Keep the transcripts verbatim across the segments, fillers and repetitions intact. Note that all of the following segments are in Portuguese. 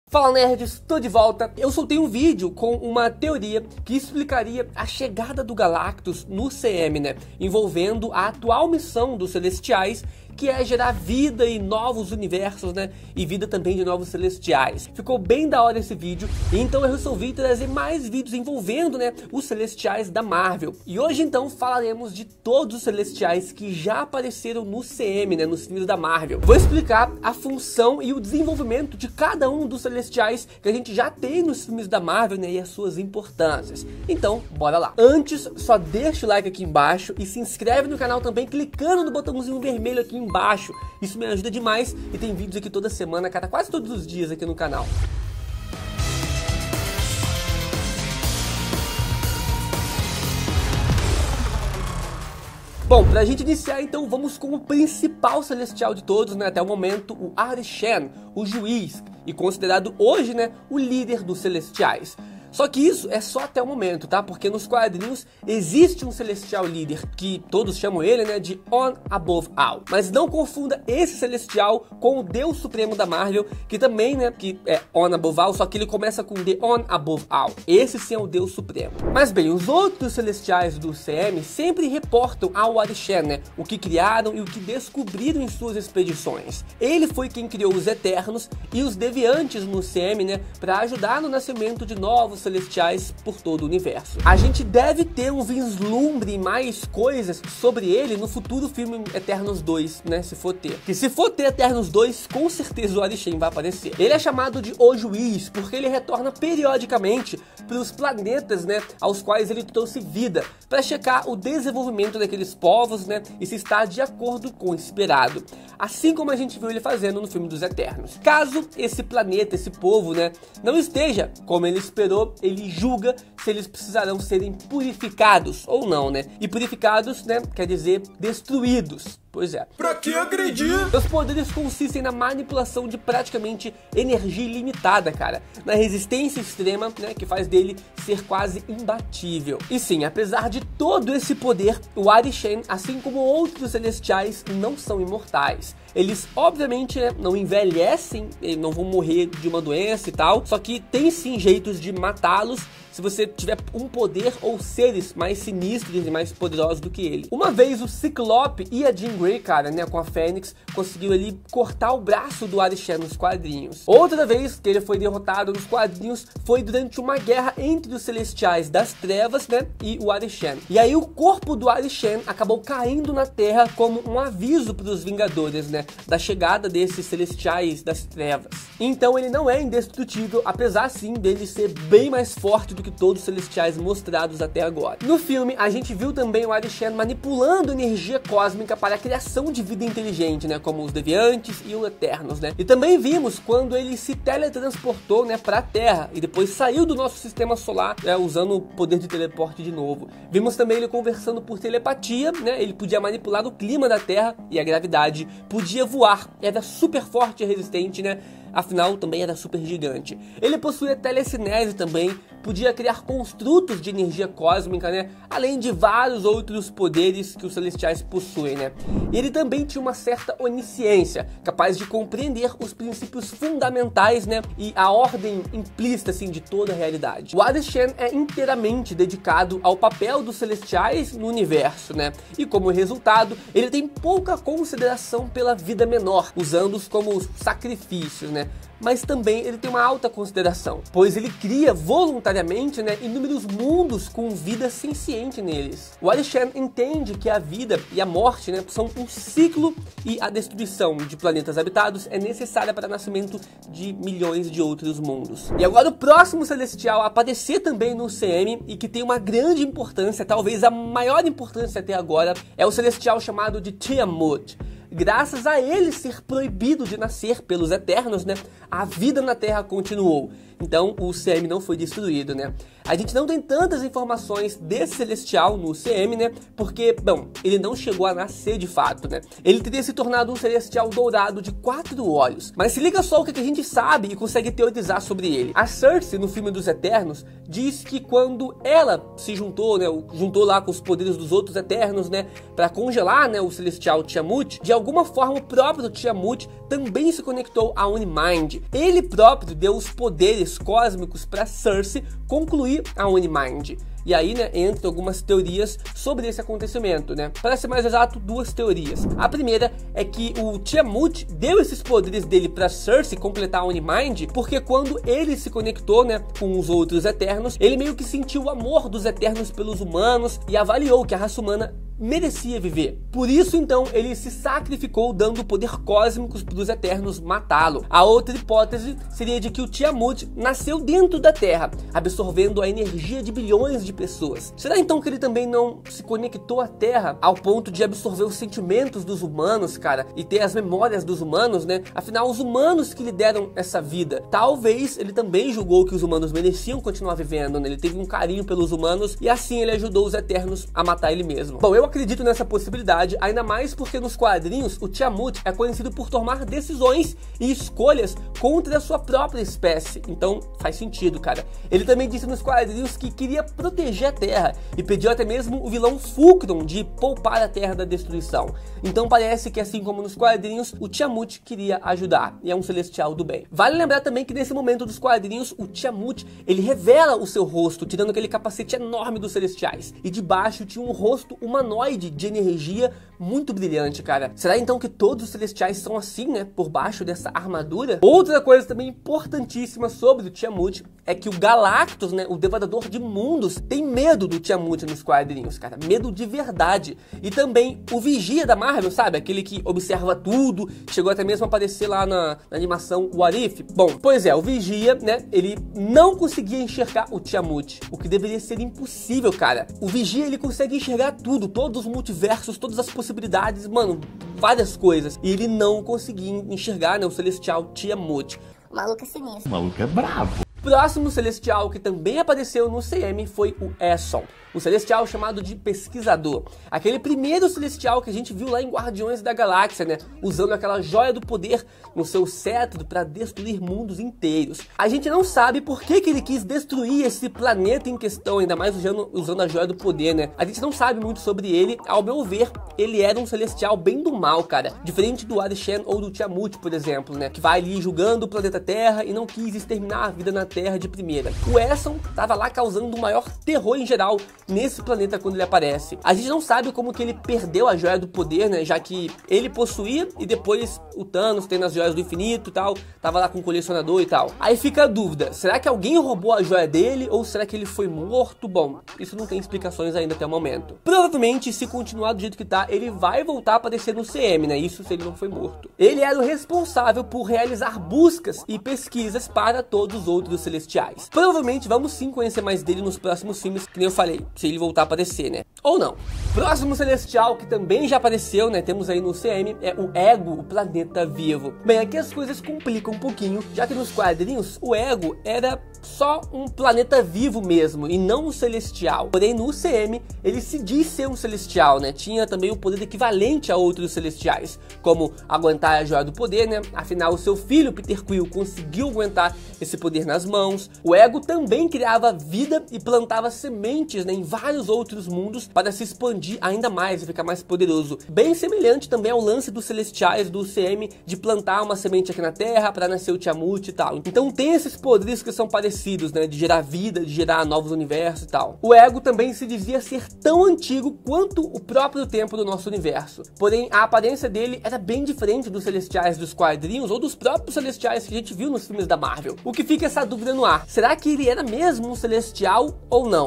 Fala nerds, tô de volta. Eu soltei um vídeo com uma teoria que explicaria a chegada do Galactus no C M, né? Envolvendo a atual missão dos Celestiais, que é gerar vida e novos universos, né? E vida também de novos Celestiais. Ficou bem da hora esse vídeo, então eu resolvi trazer mais vídeos envolvendo, né, os Celestiais da Marvel. E hoje então falaremos de todos os Celestiais que já apareceram no C M, né, nos filmes da Marvel. Vou explicar a função e o desenvolvimento de cada um dos Celestiais que a gente já tem nos filmes da Marvel, né, e as suas importâncias. Então, bora lá. Antes, só deixa o like aqui embaixo e se inscreve no canal também clicando no botãozinho vermelho aqui embaixo. Isso me ajuda demais e tem vídeos aqui toda semana, cara, quase todos os dias aqui no canal. Bom, pra gente iniciar então, vamos com o principal celestial de todos, né, até o momento, o Arishem, o juiz, e considerado hoje, né, o líder dos celestiais. Só que isso é só até o momento, tá? Porque nos quadrinhos existe um celestial líder, que todos chamam ele, né, de On Above All. Mas não confunda esse celestial com o Deus Supremo da Marvel, que também, né, que é On Above All, só que ele começa com The On Above All. Esse sim é o Deus Supremo. Mas bem, os outros celestiais do C M sempre reportam ao Arishem, né, o que criaram e o que descobriram em suas expedições. Ele foi quem criou os Eternos e os Deviantes no C M, né, para ajudar no nascimento de novos celestiais por todo o universo. A gente deve ter um vislumbre e mais coisas sobre ele no futuro filme Eternos dois, né, se for ter. Que se for ter Eternos dois, com certeza o Arishem vai aparecer. Ele é chamado de O Juiz porque ele retorna periodicamente para os planetas, né, aos quais ele trouxe vida, para checar o desenvolvimento daqueles povos, né, e se está de acordo com o esperado. Assim como a gente viu ele fazendo no filme dos Eternos. Caso esse planeta, esse povo, né, não esteja como ele esperou, ele julga se eles precisarão serem purificados ou não, né? E purificados, né, quer dizer destruídos. Pois é. Pra que agredir? Os poderes consistem na manipulação de praticamente energia ilimitada, cara. Na resistência extrema, né, que faz dele ser quase imbatível. E sim, apesar de todo esse poder, o Arishem, assim como outros celestiais, não são imortais. Eles, obviamente, né, não envelhecem, não vão morrer de uma doença e tal, só que tem sim jeitos de matá-los se você tiver um poder ou seres mais sinistros e mais poderosos do que ele. Uma vez o Ciclope e a Jean Grey, cara, né, com a Fênix, conseguiu ali cortar o braço do Arishem nos quadrinhos. Outra vez que ele foi derrotado nos quadrinhos foi durante uma guerra entre os Celestiais das Trevas, né, e o Arishem. E aí o corpo do Arishem acabou caindo na Terra como um aviso para os Vingadores, né, da chegada desses Celestiais das Trevas. Então ele não é indestrutível, apesar sim dele ser bem mais forte do que todos os Celestiais mostrados até agora. No filme, a gente viu também o Arishem manipulando energia cósmica para a criação de vida inteligente, né, como os Deviantes e os Eternos, né. E também vimos quando ele se teletransportou, né, para a Terra e depois saiu do nosso sistema solar, né, usando o poder de teleporte de novo. Vimos também ele conversando por telepatia, né, ele podia manipular o clima da Terra e a gravidade, podia voar, era super forte e resistente, né. Afinal, também era super gigante. Ele possuía telecinese também, podia criar construtos de energia cósmica, né? Além de vários outros poderes que os Celestiais possuem, né? E ele também tinha uma certa onisciência, capaz de compreender os princípios fundamentais, né? E a ordem implícita, assim, de toda a realidade. O Arishem é inteiramente dedicado ao papel dos Celestiais no universo, né? E como resultado, ele tem pouca consideração pela vida menor, usando-os como sacrifícios, né? Mas também ele tem uma alta consideração, pois ele cria voluntariamente, né, inúmeros mundos com vida senciente neles. O Arishem entende que a vida e a morte, né, são um ciclo e a destruição de planetas habitados é necessária para o nascimento de milhões de outros mundos. E agora o próximo celestial a aparecer também no C M e que tem uma grande importância, talvez a maior importância até agora, é o celestial chamado de Tiamut. Graças a ele ser proibido de nascer pelos Eternos, né, a vida na Terra continuou. então o C M não foi destruído, né? A gente não tem tantas informações desse Celestial no C M, né? Porque, bom, ele não chegou a nascer de fato, né? Ele teria se tornado um Celestial dourado de quatro olhos. Mas se liga só o que a gente sabe e consegue teorizar sobre ele. A Cersei, no filme dos Eternos, diz que quando ela se juntou, né? Juntou lá com os poderes dos outros Eternos, né? Pra congelar, né? O Celestial Tiamut, de alguma forma o próprio Tiamut também se conectou a Unimind. Ele próprio deu os poderes cósmicos pra Cersei concluir a Unimind. E aí, né, entra algumas teorias sobre esse acontecimento, né? Para ser mais exato, duas teorias. A primeira é que o Tiamut deu esses poderes dele para Cersei completar a Unimind, porque quando ele se conectou, né, com os outros Eternos, ele meio que sentiu o amor dos Eternos pelos humanos e avaliou que a raça humana merecia viver. Por isso, então, ele se sacrificou dando poder cósmicos para os Eternos matá-lo. A outra hipótese seria de que o Tiamut nasceu dentro da Terra, absorvendo a energia de bilhões de pessoas. Será então que ele também não se conectou à Terra ao ponto de absorver os sentimentos dos humanos, cara, e ter as memórias dos humanos, né? Afinal, os humanos que lhe deram essa vida. Talvez ele também julgou que os humanos mereciam continuar vivendo, né? Ele teve um carinho pelos humanos e assim ele ajudou os Eternos a matar ele mesmo. Bom, eu acredito nessa possibilidade, ainda mais porque nos quadrinhos o Tiamut é conhecido por tomar decisões e escolhas contra a sua própria espécie. Então faz sentido, cara. Ele também disse nos quadrinhos que queria proteger a Terra e pediu até mesmo o vilão Fulcrum de poupar a Terra da destruição. Então parece que, assim como nos quadrinhos, o Tiamut queria ajudar e é um celestial do bem. Vale lembrar também que nesse momento dos quadrinhos o Tiamut, ele revela o seu rosto, tirando aquele capacete enorme dos celestiais, e debaixo tinha um rosto humanoide de energia muito brilhante, cara. Será então que todos os celestiais são assim, né, por baixo dessa armadura? Outra coisa também importantíssima sobre o Tiamut é que o Galactus, né, o devorador de mundos, tem medo do Tiamut nos quadrinhos, cara, medo de verdade. E também o Vigia da Marvel, sabe, aquele que observa tudo, chegou até mesmo a aparecer lá na, na animação What If. Bom, pois é, o Vigia, né, ele não conseguia enxergar o Tiamut, o que deveria ser impossível, cara. O Vigia, ele consegue enxergar tudo, todos os multiversos, todas as possibilidades, mano, várias coisas. E ele não conseguia enxergar, né, o Celestial Tiamut. O maluco é sinistro. O maluco é bravo. Próximo Celestial que também apareceu no C M foi o Esson, um Celestial chamado de Pesquisador. Aquele primeiro Celestial que a gente viu lá em Guardiões da Galáxia, né? Usando aquela joia do poder no seu cetro para destruir mundos inteiros. A gente não sabe por que, que ele quis destruir esse planeta em questão, ainda mais usando, usando a joia do poder, né? A gente não sabe muito sobre ele. Ao meu ver, ele era um Celestial bem do mal, cara. Diferente do Arishem ou do Tiamut, por exemplo, né? Que vai ali julgando o planeta Terra e não quis exterminar a vida na Terra de primeira. O Esson tava lá causando o maior terror em geral nesse planeta quando ele aparece. A gente não sabe como que ele perdeu a joia do poder, né? Já que ele possuía e depois o Thanos tendo as joias do infinito e tal, tava lá com o colecionador e tal. Aí fica a dúvida, será que alguém roubou a joia dele ou será que ele foi morto? Bom, isso não tem explicações ainda até o momento. Provavelmente, se continuar do jeito que tá, ele vai voltar a aparecer no C M, né? Isso se ele não foi morto. Ele era o responsável por realizar buscas e pesquisas para todos os outros celestiais. Provavelmente vamos sim conhecer mais dele nos próximos filmes, que nem eu falei, se ele voltar a aparecer, né? Ou não. Próximo celestial que também já apareceu, né? Temos aí no C M, é o Ego, o planeta vivo. Bem, aqui as coisas complicam um pouquinho, já que nos quadrinhos o Ego era só um planeta vivo mesmo, e não um celestial. Porém, no C M, ele se diz ser um celestial, né? Tinha também o poder equivalente a outros celestiais, como aguentar a joia do poder, né? Afinal, o seu filho, Peter Quill, conseguiu aguentar esse poder nas mãos. O Ego também criava vida e plantava sementes, né, em vários outros mundos para se expandir ainda mais e ficar mais poderoso. Bem semelhante também ao lance dos celestiais do C M de plantar uma semente aqui na Terra para nascer o Tiamut e tal. Então tem esses poderes que são parecidos, né, de gerar vida, de gerar novos universos e tal. O Ego também se dizia ser tão antigo quanto o próprio tempo do nosso universo. Porém, a aparência dele era bem diferente dos celestiais dos quadrinhos ou dos próprios celestiais que a gente viu nos filmes da Marvel. O que fica essa dúvida no ar. Será que ele era mesmo um celestial ou não?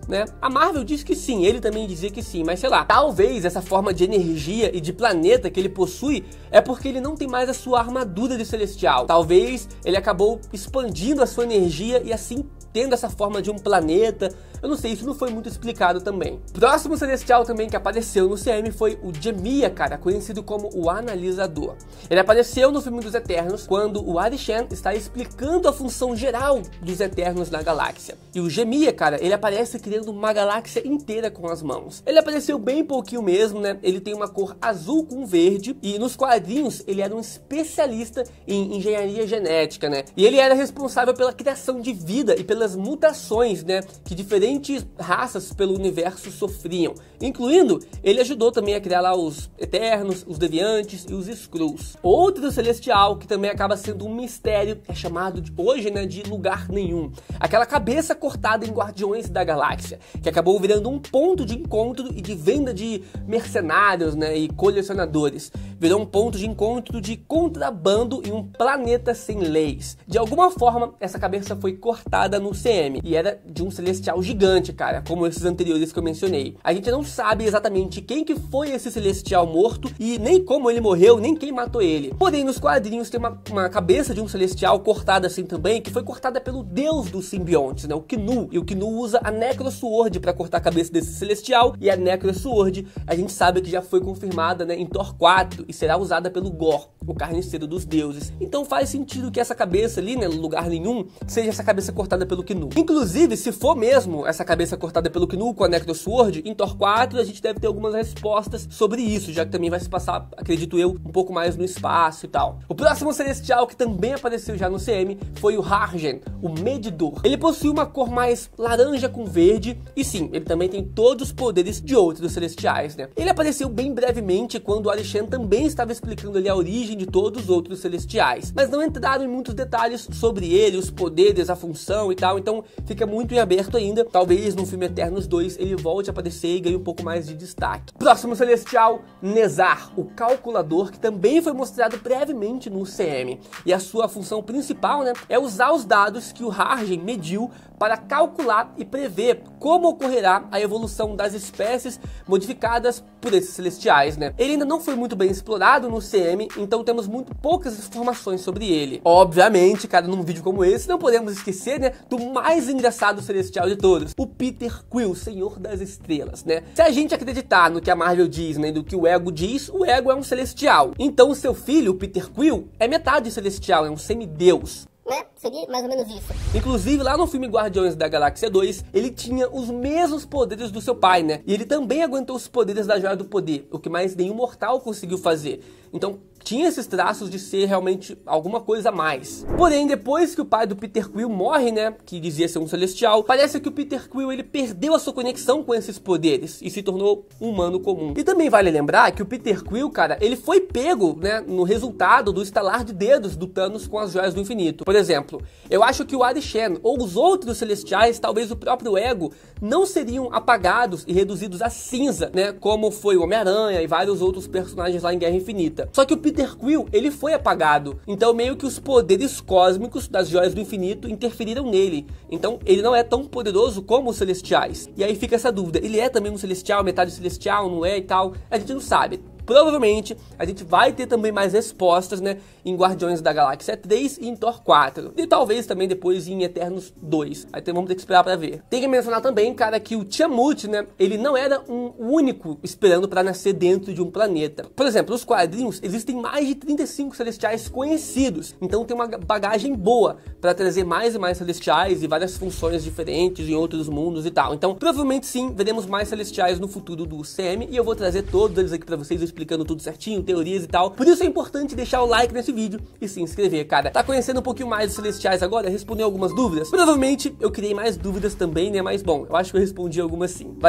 né? A Marvel diz que sim, ele também dizia que sim, mas sei lá, talvez essa forma de energia e de planeta que ele possui é porque ele não tem mais a sua armadura de celestial. Talvez ele acabou expandindo a sua energia e assim tendo essa forma de um planeta. Eu não sei, isso não foi muito explicado também. Próximo celestial também que apareceu no C M foi o Jemiah, cara, conhecido como o Analisador. Ele apareceu no filme dos Eternos quando o Arishem está explicando a função geral dos Eternos na galáxia. E o Jemiah, cara, ele aparece criando uma galáxia inteira com as mãos. Ele apareceu bem pouquinho mesmo, né? Ele tem uma cor azul com verde e nos quadrinhos ele era um especialista em engenharia genética, né? E ele era responsável pela criação de vida e pelas mutações, né, que diferentes raças pelo universo sofriam. Incluindo, ele ajudou também a criar lá os Eternos, os Deviantes e os Skrulls. Outro celestial que também acaba sendo um mistério é chamado de, hoje, né, de Lugar Nenhum. Aquela cabeça cortada em Guardiões da Galáxia, que acabou virando um ponto de encontro e de venda de mercenários, né, e colecionadores. Virou um ponto de encontro de contrabando em um planeta sem leis. De alguma forma, essa cabeça foi cortada no C M e era de um celestial gigante, cara, como esses anteriores que eu mencionei. A gente não sabe exatamente quem que foi esse celestial morto e nem como ele morreu, nem quem matou ele. Porém, nos quadrinhos tem uma, uma cabeça de um celestial cortada assim também, que foi cortada pelo deus dos simbiontes, né, o Knu. E o Knu usa a Necro Sword para cortar a cabeça desse celestial, e a Necro Sword a gente sabe que já foi confirmada, né, em Thor quatro e será usada pelo Gorr, o carniceiro dos deuses. Então faz sentido que essa cabeça ali, né, no Lugar Nenhum, seja essa cabeça cortada pelo Knu. Inclusive, se for mesmo essa cabeça cortada pelo Knu com a Necro Sword, em Thor quatro a gente deve ter algumas respostas sobre isso, já que também vai se passar, acredito eu, um pouco mais no espaço e tal. O próximo celestial que também apareceu já no C M foi o Harjen, o Medidor. Ele possui uma cor mais laranja com verde e sim, ele também tem todos os poderes de outros celestiais, né? Ele apareceu bem brevemente quando o Arishem também estava explicando ali a origem de todos os outros celestiais, mas não entraram em muitos detalhes sobre ele, os poderes, a função e tal, então fica muito em aberto ainda. Talvez no filme Eternos dois ele volte a aparecer e ganhe um pouco mais de destaque. Próximo celestial, Nezar, o Calculador, que também foi mostrado brevemente no C M. E a sua função principal, né, é usar os dados que o Harjen mediu para calcular e prever como ocorrerá a evolução das espécies modificadas por esses celestiais, né? Ele ainda não foi muito bem explorado no C M, então temos muito poucas informações sobre ele. Obviamente, cara, num vídeo como esse, não podemos esquecer, né, do mais engraçado celestial de todos, o Peter Quill, Senhor das Estrelas, né? Se a gente acreditar no que a Marvel diz, né, do que o Ego diz, o Ego é um celestial. Então o seu filho, o Peter Quill, é metade celestial, é um semideus. Né? Seria mais ou menos isso. Inclusive, lá no filme Guardiões da Galáxia dois, ele tinha os mesmos poderes do seu pai, né? E ele também aguentou os poderes da Joia do Poder, o que mais nenhum mortal conseguiu fazer. Então, tinha esses traços de ser realmente alguma coisa a mais. Porém, depois que o pai do Peter Quill morre, né, que dizia ser um celestial, parece que o Peter Quill ele perdeu a sua conexão com esses poderes e se tornou um humano comum. E também vale lembrar que o Peter Quill, cara, ele foi pego, né, no resultado do estalar de dedos do Thanos com as Joias do Infinito. Por exemplo, eu acho que o Arishem ou os outros celestiais, talvez o próprio Ego, não seriam apagados e reduzidos a cinza, né, como foi o Homem-Aranha e vários outros personagens lá em Guerra Infinita. Só que o Peter Quill, ele foi apagado, então meio que os poderes cósmicos das Joias do Infinito interferiram nele, então ele não é tão poderoso como os celestiais. E aí fica essa dúvida, ele é também um celestial, metade celestial, não é e tal, a gente não sabe. Provavelmente a gente vai ter também mais respostas, né, em Guardiões da Galáxia três e em Thor quatro. E talvez também depois em Eternos dois. Aí então vamos ter que esperar pra ver. Tem que mencionar também, cara, que o Tiamut, né, ele não era um único esperando pra nascer dentro de um planeta. Por exemplo, nos quadrinhos existem mais de trinta e cinco celestiais conhecidos. Então tem uma bagagem boa pra trazer mais e mais celestiais e várias funções diferentes em outros mundos e tal. Então provavelmente sim, veremos mais celestiais no futuro do C M. E eu vou trazer todos eles aqui pra vocês, explicando tudo certinho, teorias e tal. Por isso é importante deixar o like nesse vídeo e se inscrever, cara. Tá conhecendo um pouquinho mais dos celestiais agora? Respondeu algumas dúvidas? Provavelmente eu criei mais dúvidas também, né? Mas bom, eu acho que eu respondi algumas sim. Vai